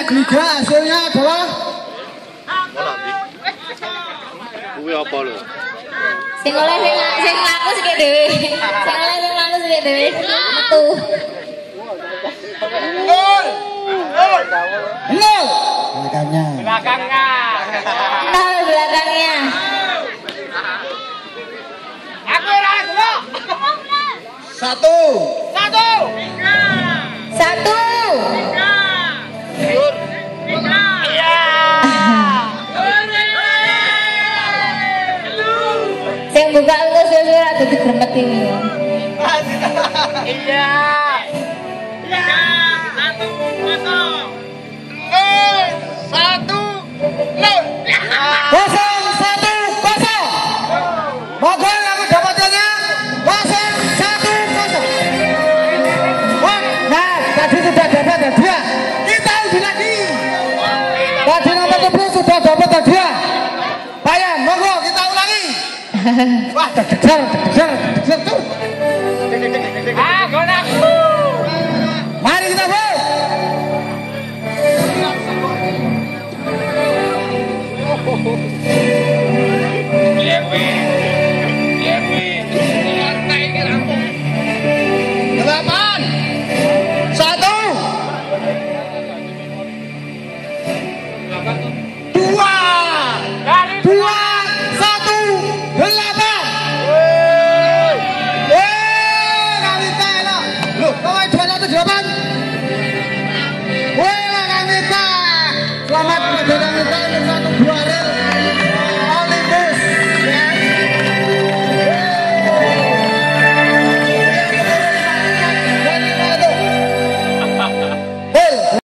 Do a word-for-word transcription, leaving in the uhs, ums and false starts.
tiga hasilnya adalah kuwi apa lho? Sing oleh sing sing laku sik dhewe. Sing oleh sing laku sik dhewe. Metu. nol. Nol. Belakangnya. Belakangnya. Nol belakangnya. Aku ora dulu. Satu. Satu. Satu. Iya. Sing buka lu surat dadi gremet iki. Iya. Iya. Satu kosong. Nol satu nol. Kosong satu kosong. Monggo yang mendapatkannya kosong satu kosong. Wah, nah tadi sudah dapat hadiah. Kita undi lagi. Tadi nomor sepuluh sudah dapat hadiah. Bayan, monggo kita ulangi. Wah, deg-degan, deg-degan, deg-degan tuh. Ah, gonak. Mari kita go. Delapan, satu, dua, dua, satu, delapan. Eh, Kamita enak. Loh, kau dua satu delapan. Wah, Kamita. Selamat menjadi